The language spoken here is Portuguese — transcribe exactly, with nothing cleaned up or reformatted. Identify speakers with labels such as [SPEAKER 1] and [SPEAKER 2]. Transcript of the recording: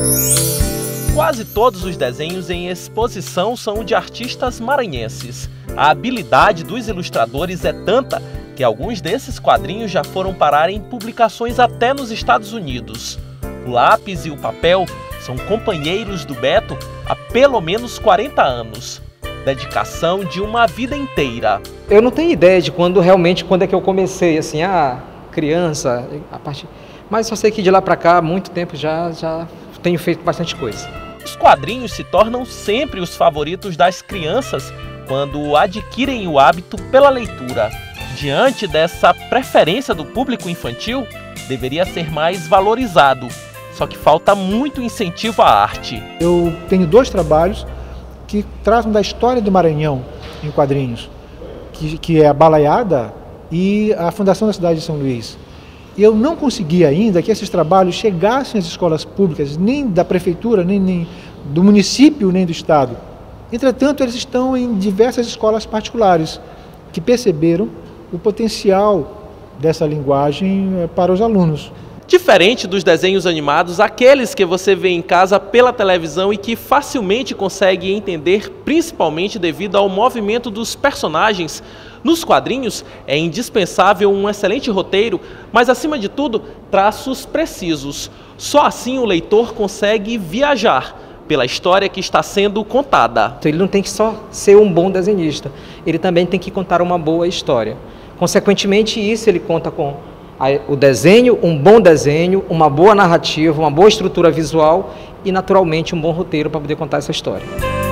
[SPEAKER 1] Quase todos os desenhos em exposição são de artistas maranhenses. A habilidade dos ilustradores é tanta que alguns desses quadrinhos já foram parar em publicações até nos Estados Unidos. O lápis e o papel são companheiros do Beto há pelo menos quarenta anos. Dedicação de uma vida inteira.
[SPEAKER 2] Eu não tenho ideia de quando realmente, quando é que eu comecei, assim, a criança, a parte... mas só sei que de lá para cá, há muito tempo já, já tenho feito bastante coisa.
[SPEAKER 1] Os quadrinhos se tornam sempre os favoritos das crianças quando adquirem o hábito pela leitura. Diante dessa preferência do público infantil, deveria ser mais valorizado. Só que falta muito incentivo à arte.
[SPEAKER 3] Eu tenho dois trabalhos que tratam da história do Maranhão em quadrinhos, que, que é a Balaiada e a Fundação da Cidade de São Luís. E eu não consegui ainda que esses trabalhos chegassem às escolas públicas, nem da prefeitura, nem, nem do município, nem do estado. Entretanto, eles estão em diversas escolas particulares que perceberam o potencial dessa linguagem para os alunos.
[SPEAKER 1] Diferente dos desenhos animados, aqueles que você vê em casa pela televisão e que facilmente consegue entender, principalmente devido ao movimento dos personagens, nos quadrinhos é indispensável um excelente roteiro, mas acima de tudo, traços precisos. Só assim o leitor consegue viajar pela história que está sendo contada.
[SPEAKER 2] Então ele não tem que só ser um bom desenhista, ele também tem que contar uma boa história. Consequentemente, isso ele conta com o desenho, um bom desenho, uma boa narrativa, uma boa estrutura visual e, naturalmente, um bom roteiro para poder contar essa história.